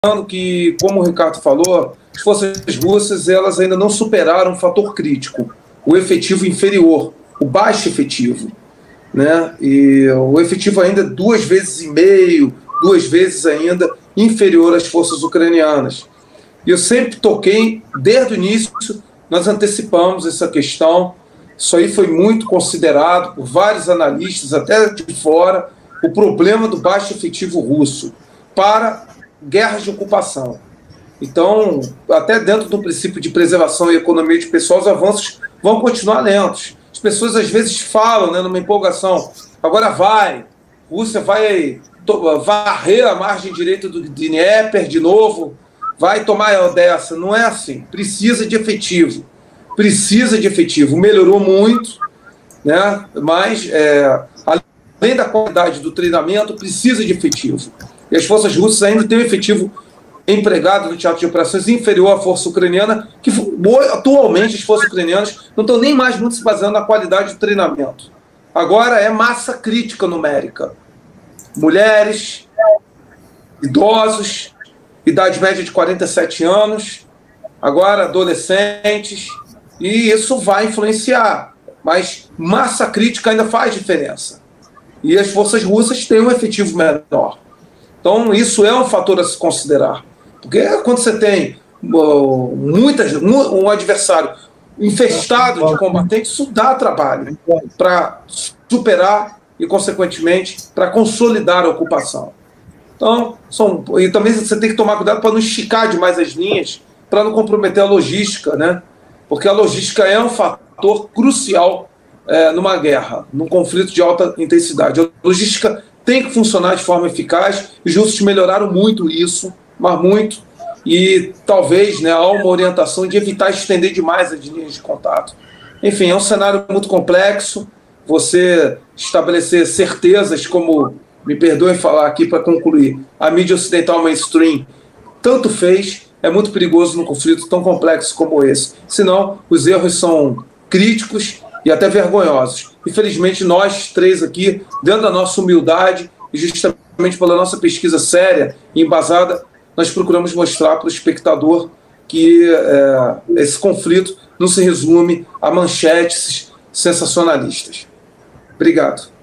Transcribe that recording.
que, como o Ricardo falou, as forças russas elas ainda não superaram um fator crítico, o efetivo inferior, o baixo efetivo, né? E o efetivo ainda 2,5 vezes, 2 vezes ainda inferior às forças ucranianas. E eu sempre toquei, desde o início, nós antecipamos essa questão. Isso aí foi muito considerado por vários analistas, até de fora, o problema do baixo efetivo russo para guerras de ocupação. Então, até dentro do princípio de preservação e economia de pessoal, os avanços vão continuar lentos. As pessoas às vezes falam, né, numa empolgação, agora vai, a Rússia vai varrer a margem direita do Dnieper de novo, vai tomar a Odessa. Não é assim, precisa de efetivo. Precisa de efetivo. Melhorou muito, né, mas além da qualidade do treinamento, precisa de efetivo. E as forças russas ainda têm um efetivo empregado no teatro de operações inferior à força ucraniana, que atualmente as forças ucranianas não estão nem mais muito se baseando na qualidade do treinamento. Agora é massa crítica numérica. Mulheres, idosos, idade média de 47 anos, agora adolescentes, e isso vai influenciar. Mas massa crítica ainda faz diferença. E as forças russas têm um efetivo menor. Então, isso é um fator a se considerar. Porque quando você tem um adversário infestado de combatentes, isso dá trabalho para superar e, consequentemente, para consolidar a ocupação. Então, e também você tem que tomar cuidado para não esticar demais as linhas, para não comprometer a logística, né? Porque a logística é um fator crucial numa guerra, num conflito de alta intensidade. A logística tem que funcionar de forma eficaz, e os russos melhoraram muito isso, mas muito, e talvez, né, há uma orientação de evitar estender demais as linhas de contato. Enfim, é um cenário muito complexo, você estabelecer certezas, como, me perdoem falar aqui para concluir, a mídia ocidental mainstream tanto fez, é muito perigoso num conflito tão complexo como esse. Senão, os erros são críticos e até vergonhosos. Infelizmente, nós três aqui, dentro da nossa humildade e justamente pela nossa pesquisa séria e embasada, nós procuramos mostrar para o espectador que esse conflito não se resume a manchetes sensacionalistas. Obrigado.